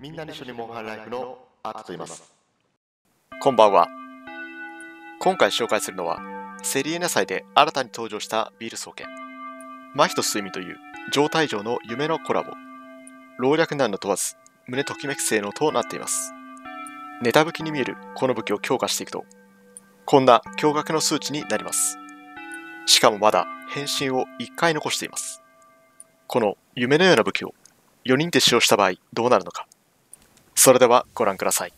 みんなで一緒にモンハンライフのアートと言います。 こんばんは。今回紹介するのは、セリエナ祭で新たに登場したビール双剣。麻痺と睡眠という状態上の夢のコラボ。老若男女問わず、胸ときめく性能となっています。ネタ武器に見えるこの武器を強化していくと、こんな驚愕の数値になります。しかもまだ変身を1回残しています。この夢のような武器を4人で使用した場合どうなるのか。それではご覧ください。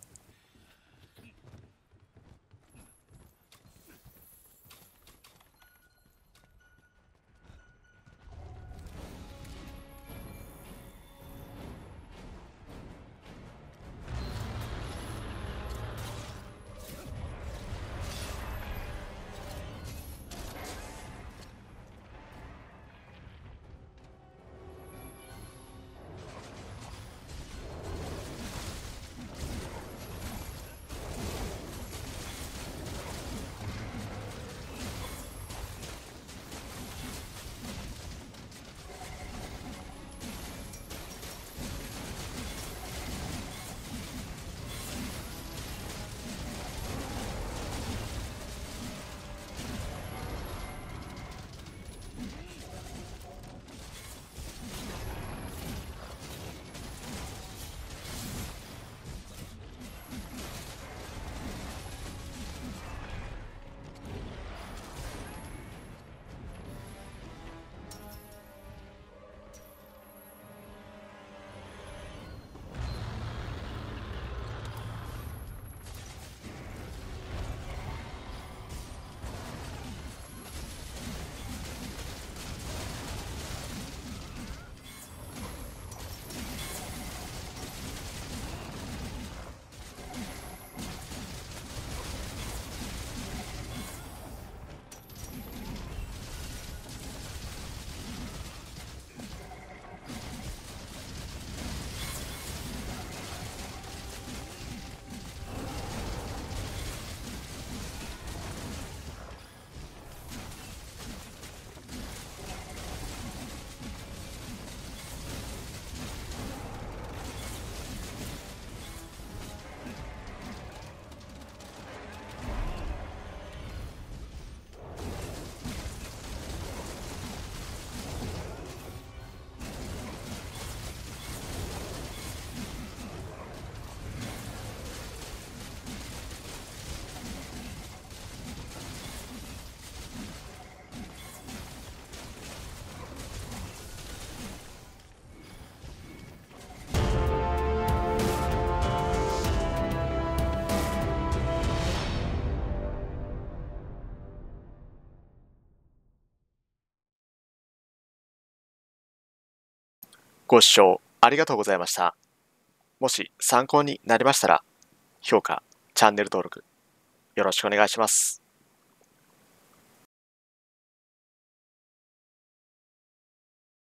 ご視聴ありがとうございました。もし参考になりましたら、評価、チャンネル登録、よろしくお願いします。